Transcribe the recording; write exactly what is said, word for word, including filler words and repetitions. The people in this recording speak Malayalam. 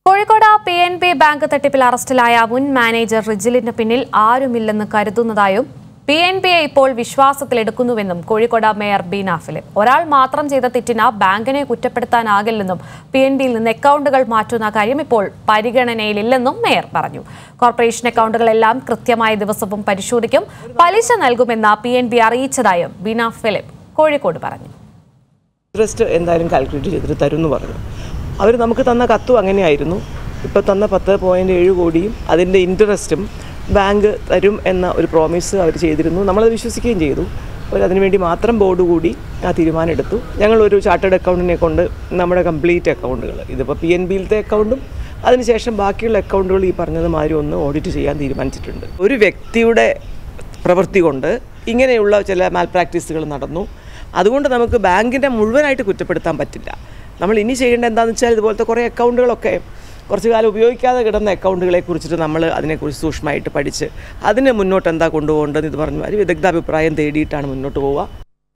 Kozhikode P N B bank തട്ടിപ്പിൽ അറസ്റ്റിലായ മുൻ മാനേജർ റിജിലിന് പിന്നിൽ ആരുമില്ലെന്ന് കരുതുന്നതായും പി എൻ ബിയെ ഇപ്പോൾ വിശ്വാസത്തിലെടുക്കുന്നുവെന്നും കോഴിക്കോട് മേയർ ബീന ഫിലിപ്പ്. ഒരാൾ മാത്രം ചെയ്ത തെറ്റിന് ബാങ്കിനെ കുറ്റപ്പെടുത്താനാകില്ലെന്നും പി എൻ ബിയിൽ നിന്ന് അക്കൗണ്ടുകൾ മാറ്റുന്ന കാര്യം ഇപ്പോൾ പരിഗണനയിലില്ലെന്നും മേയർ പറഞ്ഞു. കോർപ്പറേഷൻ അക്കൗണ്ടുകളെല്ലാം കൃത്യമായ ദിവസവും പരിശോധിക്കും. പലിശ നൽകുമെന്ന് പി എൻ ബി അറിയിച്ചതായും ബീന ഫിലിപ്പ് കോഴിക്കോട് പറഞ്ഞു. ഇൻട്രസ്റ്റ് എന്തായാലും കാൽക്കുലേറ്റ് ചെയ്തിട്ട് തരുമെന്ന് പറഞ്ഞു. അവർ നമുക്ക് തന്ന കത്തും അങ്ങനെയായിരുന്നു. ഇപ്പോൾ തന്ന പത്ത് പോയിൻറ്റ് ഏഴ് കോടിയും അതിൻ്റെ ഇൻട്രസ്റ്റും ബാങ്ക് തരും എന്ന ഒരു പ്രോമിസ് അവർ ചെയ്തിരുന്നു. നമ്മളത് വിശ്വസിക്കുകയും ചെയ്തു. അവർ അതിനുവേണ്ടി മാത്രം ബോർഡ് കൂടി ആ തീരുമാനം എടുത്തു. ഞങ്ങളൊരു ചാർട്ടേഡ് അക്കൗണ്ടിനെ കൊണ്ട് നമ്മുടെ കംപ്ലീറ്റ് അക്കൗണ്ടുകൾ, ഇതിപ്പോൾ പി എൻ ബിയിലത്തെ അക്കൗണ്ടും അതിനുശേഷം ബാക്കിയുള്ള അക്കൗണ്ടുകൾ ഈ പറഞ്ഞത് മാതിരി ഒന്ന് ഓഡിറ്റ് ചെയ്യാൻ തീരുമാനിച്ചിട്ടുണ്ട്. ഒരു വ്യക്തിയുടെ പ്രവൃത്തി കൊണ്ട് ഇങ്ങനെയുള്ള ചില മാൽ പ്രാക്ടീസുകൾ നടന്നു. അതുകൊണ്ട് നമുക്ക് ബാങ്കിൻ്റെ മുഴുവനായിട്ട് കുറ്റപ്പെടുത്താൻ പറ്റില്ല. നമ്മൾ ഇനി ചെയ്യേണ്ട എന്താണെന്ന് വെച്ചാൽ ഇതുപോലത്തെ കുറേ അക്കൗണ്ടുകളൊക്കെ കുറച്ച് കാലം ഉപയോഗിക്കാതെ കിടന്ന അക്കൗണ്ടുകളെ കുറിച്ചിട്ട് നമ്മൾ അതിനെക്കുറിച്ച് സൂക്ഷ്മമായിട്ട് പഠിച്ച് അതിന് മുന്നോട്ട് എന്താ കൊണ്ടുപോകേണ്ടതെന്ന് ഇത് പറഞ്ഞു വിദഗ്ധാഭിപ്രായം തേടിയിട്ടാണ് മുന്നോട്ട് പോവുക.